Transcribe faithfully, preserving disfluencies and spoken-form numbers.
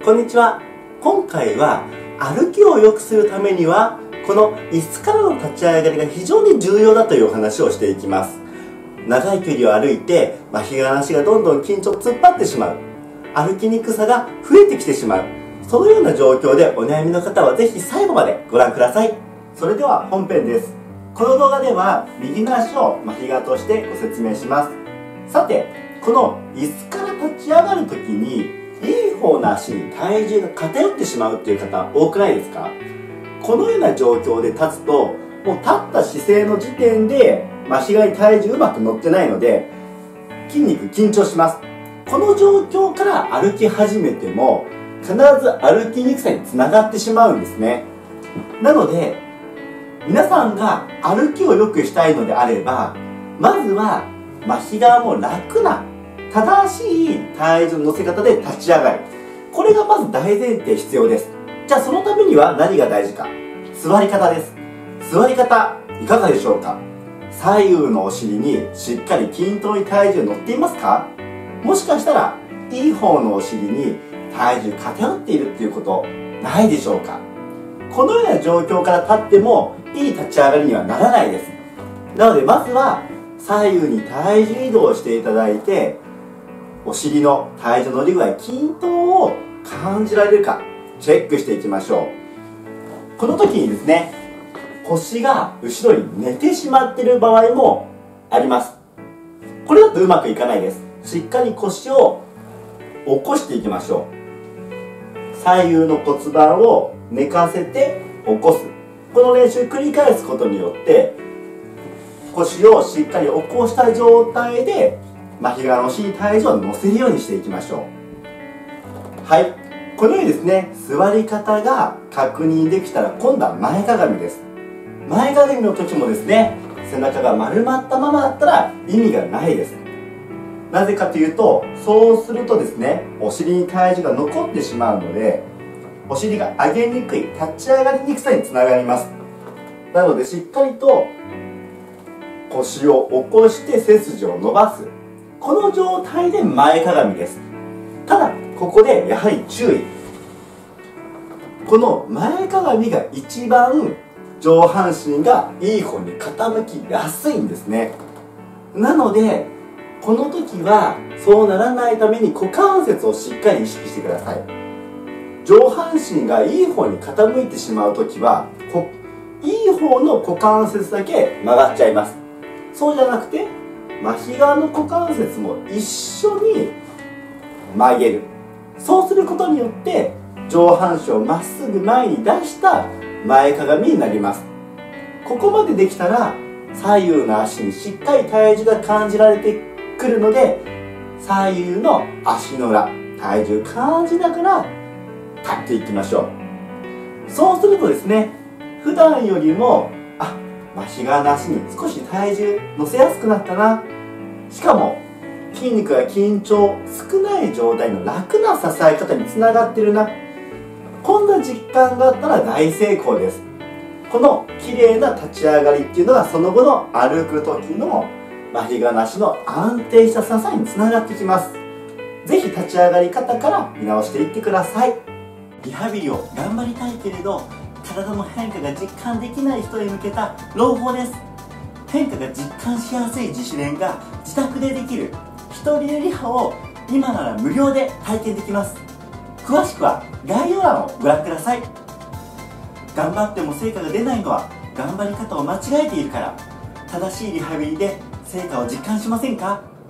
こんにちは。今回は歩きを良くするためにはこの椅子からの立ち上がりが非常に重要だというお話をしていきます。長い距離を歩いて、まあ、左足がどんどん緊張突っ張ってしまう、歩きにくさが増えてきてしまう、そのような状況でお悩みの方はぜひ最後までご覧ください。それでは本編です。この動画では右の足をマヒガとしてご説明します。さて、この椅子から立ち上がるときにいい方の足に体重が偏ってしまうっていう方多くないですか？このような状況で立つと、もう立った姿勢の時点でマヒガに体重うまく乗ってないので筋肉緊張します。この状況から歩き始めても必ず歩きにくさにつながってしまうんですね。なので皆さんが歩きを良くしたいのであれば、まずはマヒガも楽な正しい体重の乗せ方で立ち上がる、これがまず大前提必要です。じゃあそのためには何が大事か。座り方です。座り方いかがでしょうか？左右のお尻にしっかり均等に体重乗っていますか？もしかしたらいい方のお尻に体重偏っているっていうことないでしょうか？このような状況から立ってもいい立ち上がりにはならないです。なのでまずは左右に体重移動をしていただいて、お尻の体重乗り具合、均等を感じられるかチェックしていきましょう。この時にですね、腰が後ろに寝てしまっている場合もあります。これだとうまくいかないです。しっかり腰を起こしていきましょう。左右の骨盤を寝かせて起こす、この練習を繰り返すことによって腰をしっかり起こした状態でマヒガのお尻に体重を乗せるようにしていきましょう。はい、このようにですね、座り方が確認できたら今度は前かがみです。前かがみの時もですね、背中が丸まったままだったら意味がないです。なぜかというと、そうするとですね、お尻に体重が残ってしまうのでお尻が上げにくい、立ち上がりにくさにつながります。なのでしっかりと腰を起こして背筋を伸ばす、この状態で前かがみです。ただここでやはり注意。この前かがみが一番上半身がいい方に傾きやすいんですね。なのでこの時はそうならないために股関節をしっかり意識してください。上半身がいい方に傾いてしまう時は、こいい方の股関節だけ曲がっちゃいます。そうじゃなくてマヒガの股関節も一緒に曲げる。そうすることによって上半身をまっすぐ前に出した前かがみになります。ここまでできたら左右の足にしっかり体重が感じられてくるので、左右の足の裏、体重感じながら立っていきましょう。そうするとですね、普段よりもあマヒガの足に少し体重乗せやすくなったな、しかも筋肉が緊張少ない状態の楽な支え方につながってるな、こんな実感があったら大成功です。この綺麗な立ち上がりっていうのがその後の歩く時のマヒガの足の安定した支えにつながってきます。ぜひ立ち上がり方から見直していってください。リハビリを頑張りたいけれど体の変化が実感できない人へ向けた朗報です。変化が実感しやすい自主練が自宅でできる一人リハを今なら無料で体験できます。詳しくは概要欄をご覧ください。頑張っても成果が出ないのは頑張り方を間違えているから。正しいリハビリで成果を実感しませんか？